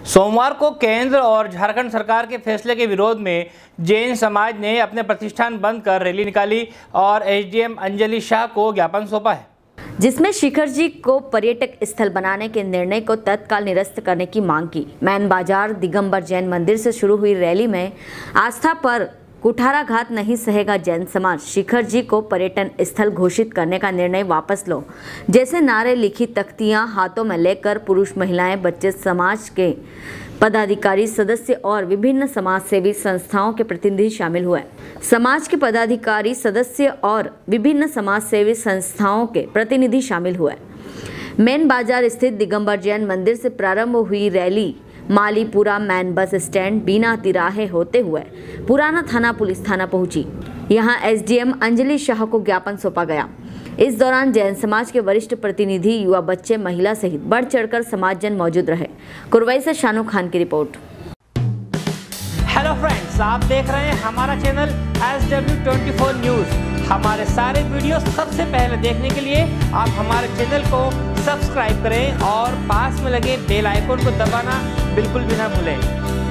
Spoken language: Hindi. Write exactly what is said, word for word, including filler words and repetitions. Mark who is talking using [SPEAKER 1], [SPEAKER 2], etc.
[SPEAKER 1] सोमवार को केंद्र और झारखंड सरकार के फैसले के विरोध में जैन समाज ने अपने प्रतिष्ठान बंद कर रैली निकाली और एसडीएम अंजलि शाह को ज्ञापन सौंपा है,
[SPEAKER 2] जिसमें शिखर जी को पर्यटक स्थल बनाने के निर्णय को तत्काल निरस्त करने की मांग की। मैन बाजार दिगंबर जैन मंदिर से शुरू हुई रैली में आस्था पर कुठाराघात नहीं सहेगा जैन समाज, शिखर जी को पर्यटन स्थल घोषित करने का निर्णय वापस लो जैसे नारे लिखी तख्तियां हाथों में लेकर पुरुष, महिलाएं, बच्चे, समाज के पदाधिकारी, सदस्य और विभिन्न समाज सेवी संस्थाओं के प्रतिनिधि शामिल हुए। समाज के पदाधिकारी, सदस्य और विभिन्न समाज सेवी संस्थाओं के प्रतिनिधि शामिल हुए। मेन बाजार स्थित दिगंबर जैन मंदिर से प्रारंभ हुई rally Malipura main bus stand Bina तिराहे होते हुए पुराना थाना पुलिस थाना पहुंची। यहां एसडीएम अंजलि शाह को ज्ञापन सौंपा गया। इस दौरान जैन समाज के वरिष्ठ प्रतिनिधि, युवा, बच्चे, महिला सहित बढ़ चढ़कर समाजजन मौजूद रहे। कुरवाई से शानू खान की रिपोर्ट।
[SPEAKER 1] हेलो फ्रेंड्स, आप देख रहे हैं हमारा channel S W twenty four news. हमारे सारे वीडियो सबसे पहले देखने के लिए आप हमारे चैनल को सब्सक्राइब करें और पास में लगे बेल आइकन को दबाना बिल्कुल भी ना भूलें।